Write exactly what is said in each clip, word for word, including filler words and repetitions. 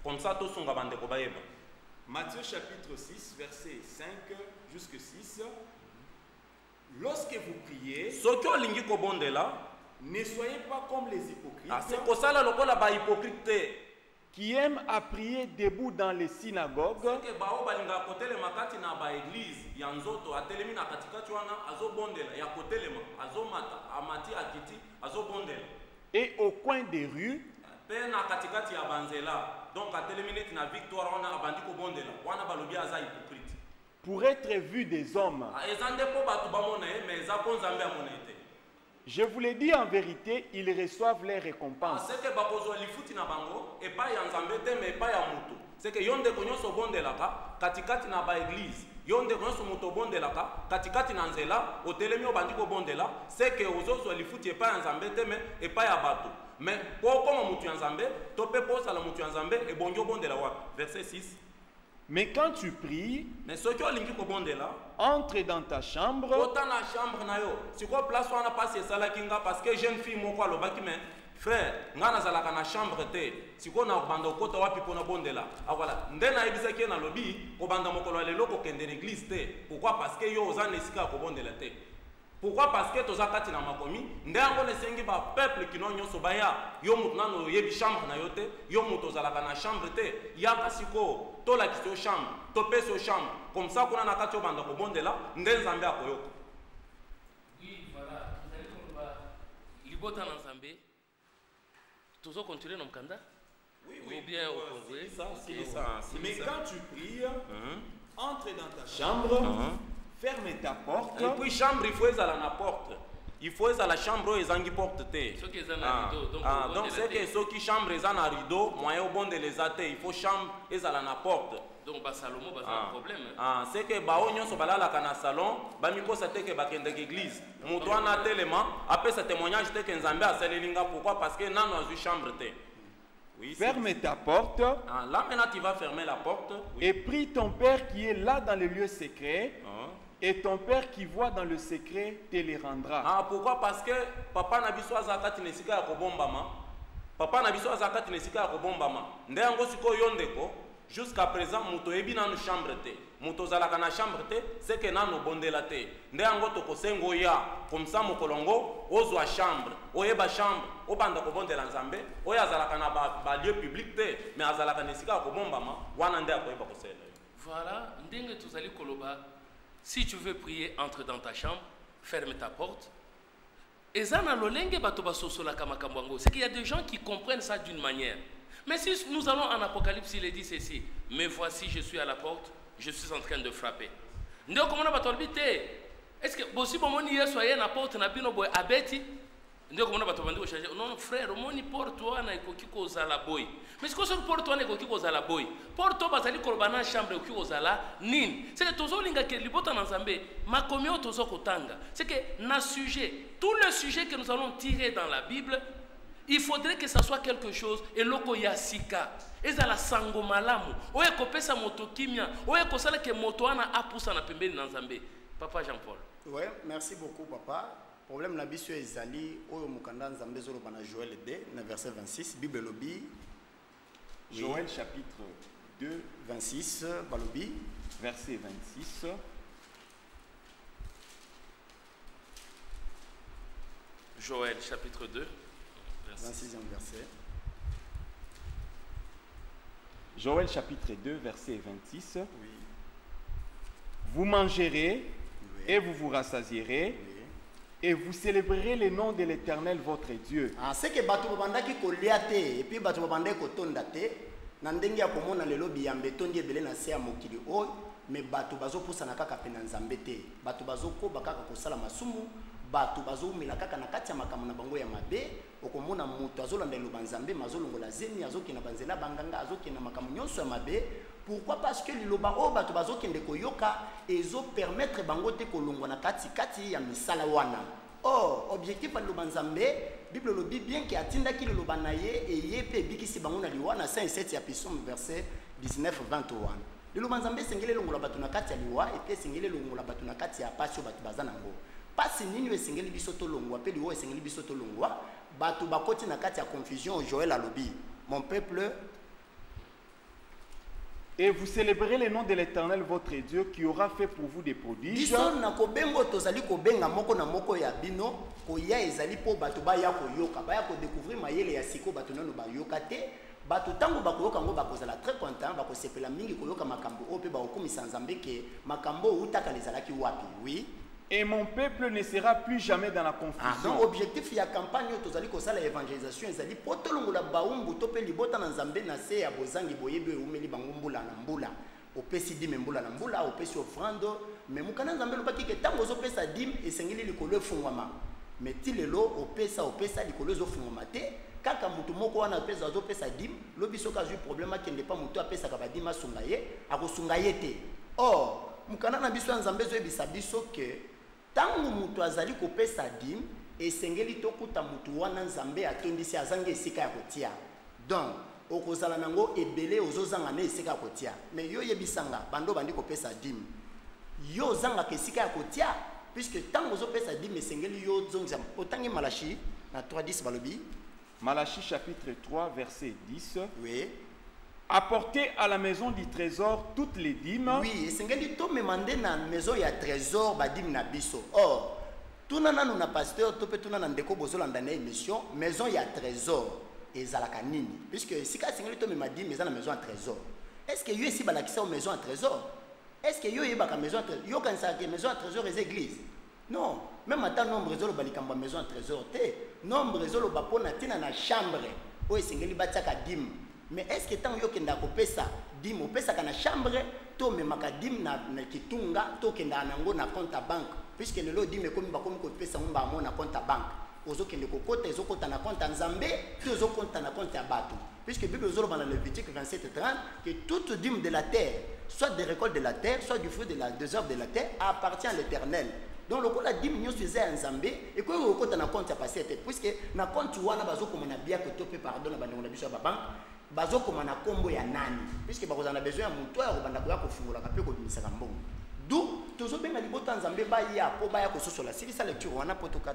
Comme ça, tout son gabande ko bayeba. Matthieu chapitre six, verset cinq jusqu'à six. Lorsque vous priez, Soki olingi ko bondela, ne soyez pas comme les hypocrites. ah c'est ko sala lokola ba hypocrite te. Qui aiment à prier debout dans les synagogues Que bao balinga kotelema kati na ba église ya nzoto atelemi na katikati wana azo bondela ya kotelema azo mata amati akiti azo bondela. et au coin des rues Pe na katikati ya banzela donc atelemi neti na victoire wana abandi ko bondela wana balobi aza hypocrite. pour être vus des hommes. Ah ezande po batu bamona ye mais eza ko nzambe amona ete. Je vous l'ai dit en vérité, ils reçoivent les récompenses. C'est que bakozwa lifuti na bango epa ya nzambe te mais epa ya mutu. C'est que yonde konyoso bondelaka katikati na ba église. Yonde konyoso mutu bondelaka katikati na nzela otelemi obandi ko bondela c'est que ozozwa lifuti epa ya nzambe te mais epa ya bato. Mais po koma mutu ya nzambe to pe po sala mutu ya nzambe e bonjo bondela wapi? Verset six. Mais quand tu pries, Mais soki olingi ko bondela entre dans ta chambre ota na chambre na yo. Siko place wana passe esala kinga parce que jeune fille moko alobaki mais frère nga nazalaka na chambre te siko na banda okota wapi pona bondela ah voilà nde na yebisaki na lobi ko banda mokolo ya lelo kokende na église te. Pourquoi? Parce que yo oza na esika ko bondela te. Pourquoi? Parce que toza kati na makomi nde yango nesengi ba peuple kino nyonso baya yo mutu nano yebi chambre na yo te yo mutu ozalaka na chambre te yaka siko tolakisi yo chambre topesi yo chambre comme ça kuna na kati yo banda kobondela nde nzambe akoyoka. Oui, voilà. Vous allez comprendre. Libota na nzambe. Toujours continuer dans Mkanda? Oui, Ou bien au Congo. ça, c'est ça. Mais quand tu pries, entre dans ta chambre, chambre, ferme ta porte. Et puis chambre il faut ezala na porte. Il faut ezala chambre ezangi porte te. Ceux qui ont un rideau, donc ah, donc c'est que ceux qui chambre ezana na rideau, moyen au bon de les athées, il faut chambre ezala na porte. Donc bah Salomo bah c'est Ah. un problème. Hein. Ah, c'est que bao nyonso balala kana salon, ba mikosa te ke bakende église. Mutu ana telema, après ce témoignage te ke nzambe asalelinga pourquoi? Parce que nano azu chambre te. Oui, ferme ta porte ah, là maintenant tu vas fermer la porte. Oui. et prie ton Père qui est là dans le lieu secret. Ah. Et ton Père qui voit dans le secret te les rendra. Ah, pourquoi? Parce que papa na biso azakati nesika ya kobombama. Papa na biso azakati nesika ya kobombama. Nde yango siko yondeko jusqu'à présent muto ebi nanu chambre te. Muto zalaka na chambre te, c'est que nanu bondela te. Nde yango tokosengo ya comme ça mokolongo ozwa chambre, oyeba chambre, obanda kobondela nzambe, oya zalaka na ba, ba lieu public te, mais azalaka nesika ya kobombama, wana nde akoyeba kosela. Voilà, ndenge tozali koloba. Si tu veux prier, entre dans ta chambre, ferme ta porte. Et ça, c'est qu'il y a des gens qui comprennent ça d'une manière. Mais si nous allons en Apocalypse, il est dit ceci. Mais voici, je suis à la porte, je suis en train de frapper. Est-ce que si vous soyez à la porte, vous avez non frère omoni porte wana ekoki kozala boy mais ce que sur porte wana ekoki kozala boy porte bazali kolobana chambre ekoki kozala nini c'est que tozolinga ke libota na nzambe makomi o tozo kotanga c'est que na sujet tout le sujet que nous allons tirer dans la Bible il faudrait que ça soit quelque chose eloko ya sika ezala sango malamu oye kopesa moto kimia oye kosala ke moto wana apusa na pembeni na nzambe. Papa Jean-Paul. Ouais, merci beaucoup papa. Problème na biso ezali oyo mukanda nzambe zolo bana Joël deux na verset vingt-six Bible lobi Joël chapitre deux vingt-six balobi verset vingt-six. Joël chapitre deux vingt-sixième verset. Joël chapitre deux verset vingt-six. Oui. Vous mangerez Oui. et vous vous rassasierez. Oui. Et vous célébrerez le nom de l'Éternel votre Dieu. Ah, c'est que batu babandaki kolia te et puis batu babandaki kotonda te na ndenge ya komona lelo biyambe tondi ebele na se ya mokili oyo mais batu bazopusana kaka pe na nzambe te batu bazokoba kaka kosala masumu batu bazomela kaka na kati ya makambo na bango ya mabe okomona mutu azolanda eloba nzambe mazolongola zemi azokina banzela banganga azokina makambo nyonso ya mabe. Pourquoi? Parce que liloba o batu bazokende koyoka ezo permettre bango te kolongwa na kati kati ya misala wana. Or objectif ya liloba nzambe Bible lobi bien que atindaki liloba na ye eye pe bikisi bango na liwa na cinq sept ya Psaume verset dix-neuf vingt-et-un. Liloba nzambe sengele longola batu na kati ya liwa et puis sengele longola batu na kati ya pasio batu bazana ngo. Pasi nini esengeli biso to longwa pe liwa esengeli biso to longwa batu bakoti na kati ya confusion. Joël alobi mon peuple Et vous célébrerez le nom de l'Éternel votre Dieu qui aura fait pour vous des prodiges. biso na kobengo tozali kobenga moko na moko ya bino koya ezali po bato baya koyoka baya kodécouvrir mayele ya siko bato nano bayoka te bato tango bakoyoka ngo bakozala très content bakosepela mingi koyoka makambo oyo mpe bakokomisa nzambe ke makambo oyo utaka lezalaki wapi. Oui. Et mon peuple ne sera plus jamais dans la Ah, confusion. donc objectif ya campagne oyo tozali kosala évangélisation ezali po tolongola baumbu to mpe libota na nzambe na se ya bozangi boyebi oyo eumeli bango mbula na mbula opesi dime mbula na mbula opesi offrande me mokana nzambe elobaki ke ntango ozopesa dime esengeli likolo efungwama me ti lelo opesa opesa likolo ezofungwama te kaka mutu moko wana opesa azopesa dime lobi soki azwi problème akende pa mutu apesaka badime asunga ye akosunga ye te. Or mokana na biso ya nzambe ezoyebisa biso ke tangu mutu azali kopesa dime esengeli tokuta mutu wana nzambe atondisi azangi esika ya kotia donc okozala nango ebele ozozanga na esika ya kotia me yo yebisanga bando bandi kopesa dime yo ozangaka esika ya kotia puisque tango ozopesa dime esengeli yo ozongisa otangi Malachi na trois dix balobi. Malachie chapitre trois verset dix. Oui. Apportez à la maison du trésor toutes les dîmes. Oui, esengeli to memande na maison ya trésor badime na biso. Or tuna nanu na pasteur to pe tuna na ndeko bozolanda na émission maison ya trésor ezalaka nini puisque sika esengeli to memadi maison na maison ya trésor. Est-ce que yo esi balakisa o maison ya trésor? Est-ce que yo yebaka maison ya trésor? Yo kanisaka ke maison ya trésor eza église? Non, même ata nombre ezolo balikamba maison ya trésor te. Nombre ezolo bapona tina na chambre o esengeli batiaka dime. Mais est-ce que tant yo kenda kopesa dime opesaka na chambre to memaka dime na, na kitunga to kenda nango na compte à banque puisque lelo dime komi bakomi kopesa ngomba mo na compte à banque ozo kende kokota ezokota na compte nzambe to ezokota na compte ya bato puisque Bible ozoloba na Lévitique vingt-sept trente que toute dîme de la terre soit des récoltes de la terre soit du fruit de la des œuvres de la terre appartient à l'Éternel. Donc lokola dîme nyonso eza ya nzambe ekoki kokota na compte ya passé te puisque na compte wana bazokomona bien que to pe pardon na bandeko na biso ya babanque bazokoma na kombo ya nani puisque bakozala na besoin ya mutu ya kobanda koya kofungolaka mpe kobimisaka mbongo du tozobenga libota nzambe baya po baya kososola silisa lecture wana po tokata.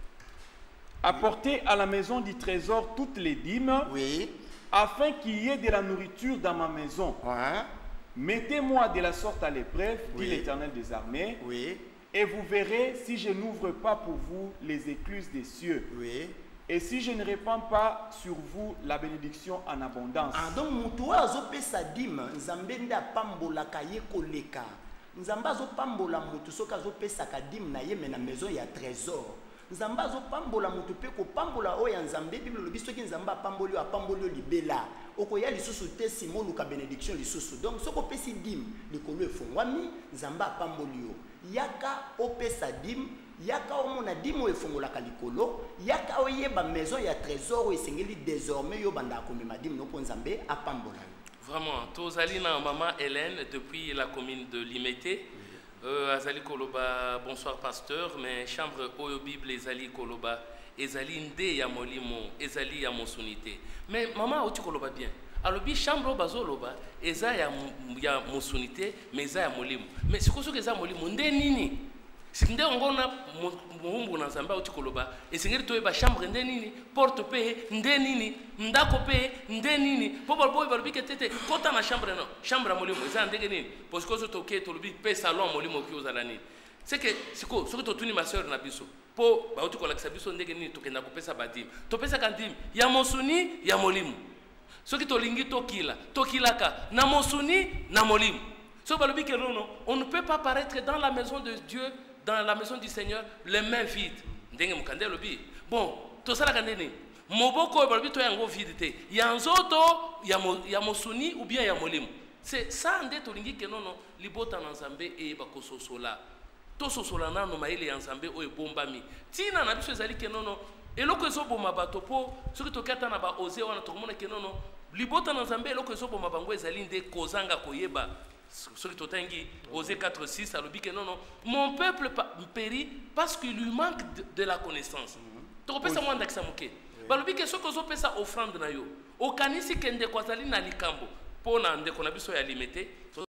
Apportez à la maison du trésor toutes les dîmes. Oui. Afin qu'il y ait de la nourriture dans ma maison. Ouais. Mettez-moi de la sorte à l'épreuve, Oui. dit l'Éternel des armées. Oui. Et vous verrez si je n'ouvre pas pour vous les écluses des cieux. Oui. Et si je ne répands pas sur vous la bénédiction en abondance. Ah, donc mutu azopesa dime nzambe nde apambolaka ye koleka nzambe azopambola mutu soki azopesaka dime na ye me na maison ya trésor nzambe azopambola mutu mpe kopambola oyo ya nzambe bible elobi soki nzambe apamboli yo apamboli yo libela okoya lisusu te sima oluka bénédiction lisusu donc soki opesi dime likolo efungwami nzambe apamboli yo yaka opesa dime yaka omona dime oyo efungolaka likolo yaka oyeba maison ya trésor oyo esengeli désormais yo banda akomema dime no mpo nzambe apambola yo. Vraiment, tozali na maman Hélène depuis la commune de Limete. Euh, azali koloba bonsoir pasteur, mais chambre oyo Bible ezali koloba ezali nde ya molimo ezali ya mosunité. Mais maman oti koloba bien. Alobi chambre bazoloba eza ya ya mosunité mais eza ya molimo. Mais sikoso eza molimo nde nini? Sinde ngona muumbu na nzambe oti koloba esengeli toyeba chambre nde nini porte pe nde nini ndako pe nde nini popo boy balobike tete kota na chambre no chambre molimo eza ndenge nini parce que to ke to lobi pe salon molimo ki ozala nini c'est que siko soki to tuni ma sœur na biso po ba oti kolakisa biso ndenge nini tokenda kopesa badim to pesa kandim ya mosuni ya molimo soki to lingi to kila to kilaka na mosuni na molimo so balobike non on ne peut pas paraître dans la maison de Dieu dans la maison du Seigneur les mains vides ndenge mukande lobi bon to sala kandeni moboko balobi to yango vide te ya nzoto ya mo, ya mosuni ou bien ya molimo c'est ça nde to lingi ke nono libota na nzambe e ba kososola to sosola nano maile ya nzambe o ebombami tina na biso ezali ke nono eloko ezoboma bato po soki tokata na ba oser wana tokomona ke nono libota na nzambe eloko ezoboma bango ezali nde kozanga koyeba. Celui qui Otangi, Osée quatre six, alobi que non, non, mon peuple périt parce qu'il lui manque de, de la connaissance. Tu peux ça moins d'examuke. Balobi que ce que vous ça offrande na yo. Au kanisi kende kwazali na likambo. Pona nde konabiso ya limité.